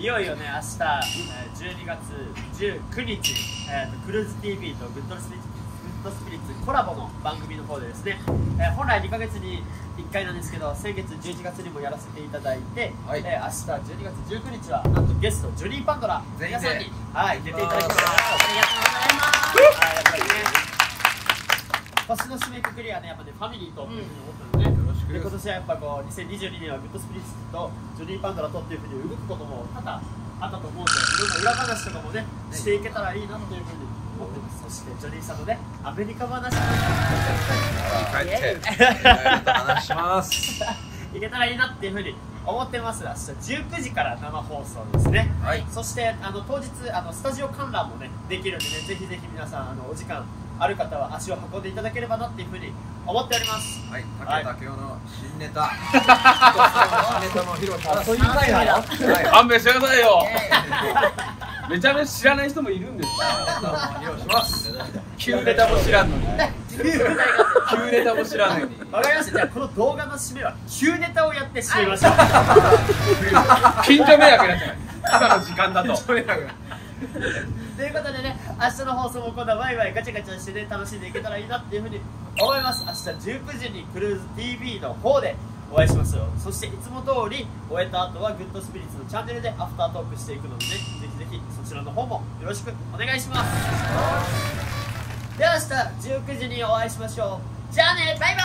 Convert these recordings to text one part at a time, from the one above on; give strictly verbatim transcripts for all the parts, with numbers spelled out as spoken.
よいよね、明日じゅうにがつじゅうくにち、えー、とクルーズ ティーブイ とグッドスピリッツ、グッドスピリッツコラボの番組の方でですね、えー、本来にかげつにいっかいなんですけど、先月じゅういちがつにもやらせていただいて、はい、えー、明日じゅうにがつじゅうくにちはなんとゲストジョニー・パンドラ皆さんに、はい、出ていただきます。ありがとうございます。はい、やっぱりね、年の締めくくりはね、やっぱね、ファミリーというふうに思ったので、ね、うん、で今年はやっぱこうにせんにじゅうにねんはグッドスピリッツとジョニー・パンドラとっていうふうに動くことも多々あったと思うので、いろんな裏話とかもね、していけたらいいなというふうに思ってます。そしてジョニーさんのね、アメリカ話も帰って話しますいけたらいいなっていうふうに思ってます。明日じゅうくじから生放送ですね。はい、そしてあの当日あのスタジオ観覧もねできるんでね、ぜひぜひ皆さんあのお時間ある方は足を運んでいただければなっていうふうに思っております。 はい、武田の新ネタ、新ネタの披露します。そういう回なの？ 勘弁してくださいよ。めちゃめちゃ知らない人もいるんですよ。 披露します。 旧ネタも知らんのに。旧ネタも知らんのに。 わかりました。じゃあこの動画の締めは旧ネタをやって締めましょう。 近所迷惑になっちゃう。今の時間だと。 ということでね、明日の放送も今度はワイワイガチャガチャしてね、楽しんでいけたらいいなっていうふうに思います。明日じゅうくじにクルーズ ティーブイ の方でお会いしますよ。そしていつも通り終えた後はグッドスピリッツのチャンネルでアフタートークしていくのでね、ぜひぜひそちらの方もよろしくお願いします。では明日じゅうくじにお会いしましょう。じゃあね、バイバ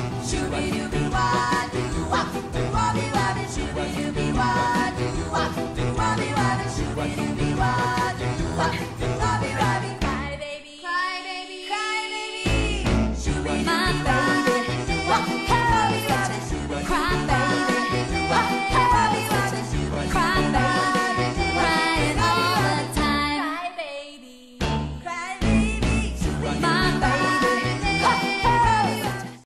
ーイ。